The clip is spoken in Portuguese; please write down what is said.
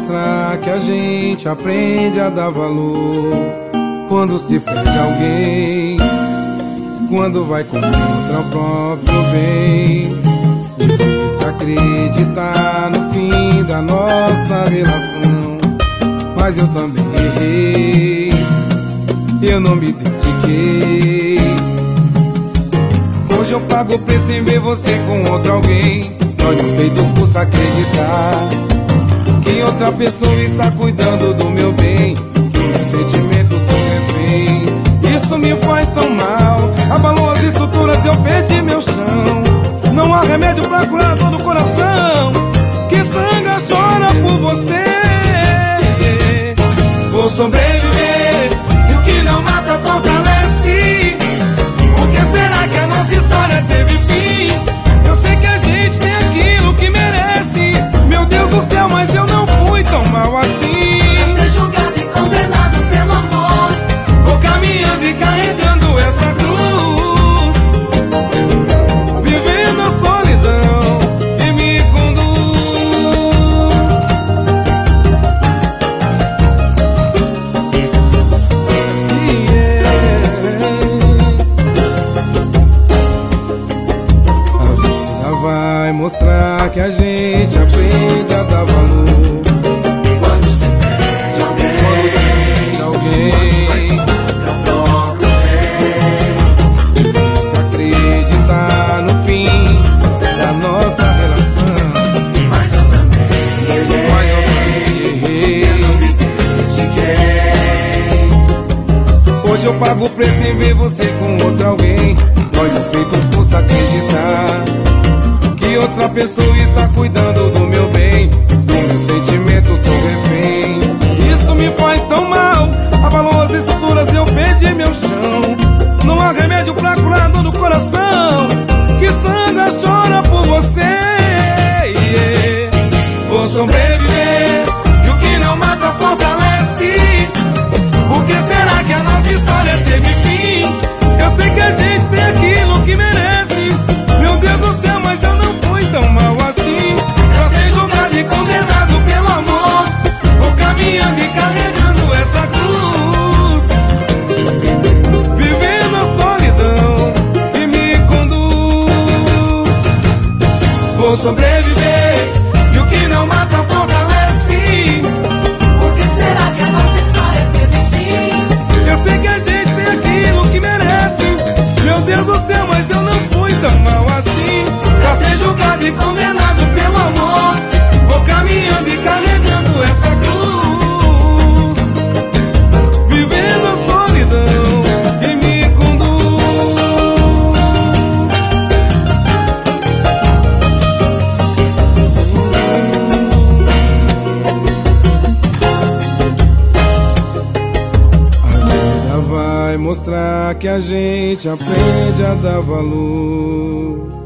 mostrar que a gente aprende a dar valor quando se perde alguém, quando vai contra o próprio bem. Difícil acreditar no fim da nossa relação, mas eu também errei, eu não me dediquei. Hoje eu pago o preço em ver você com outro alguém. Dói no peito, custa acreditar que outra pessoa está cuidando do meu bem, do meu sentimento sou refém. Isso me faz tão mal, abalou as estruturas, eu perdi meu chão. Não há remédio pra curar dor do coração que sangra, chora por você. Vou sobreviver, e o que não mata fortalece. Por que será que a nossa história teve fim? Eu sei que a gente tem aquilo que merece. Meu Deus do céu, mas eu não fui tão mal assim. Pra ser julgado e condenado pelo amor, vou caminhando e carregando essa cruz, vivendo a solidão que me conduz. A vida vai mostrar que a gente aprende a dar valor quando se perde alguém, quando vai contra o próprio bem. Difícil acreditar no fim da nossa relação, mas eu também errei, eu não me dediquei. Hoje eu pago o preço em ver você com outro alguém. Dói no peito, custa acreditar que outra pessoa está cuidando do meu bem, do meu sentimento sou refém. Isso me faz tão mal, abalou as estruturas, eu perdi meu chão. Não há remédio pra curar a dor do coração que sangra, chora por você. Vou sobreviver, e o que não mata fortalece. Por que será que a nossa história teve fim? Eu sei que a gente tem aquilo que merece. Meu Deus do céu, mas eu não fui tão mal assim. Pra ser julgado e condenado pelo amor, vou caminhando e carregando essa cruz, vivendo a solidão que me conduz. Vou sobreviver, e o que não mata fortalece. Por que será que a nossa história teve fim? Eu sei que a gente tem aquilo que merece. Meu Deus do céu, mas eu não fui tão mal assim. Pra ser julgado e condenado pelo amor, vou caminhando e carregando essa cruz, vivendo a solidão que me conduz. A vida vai mostrar que a gente aprende a dar valor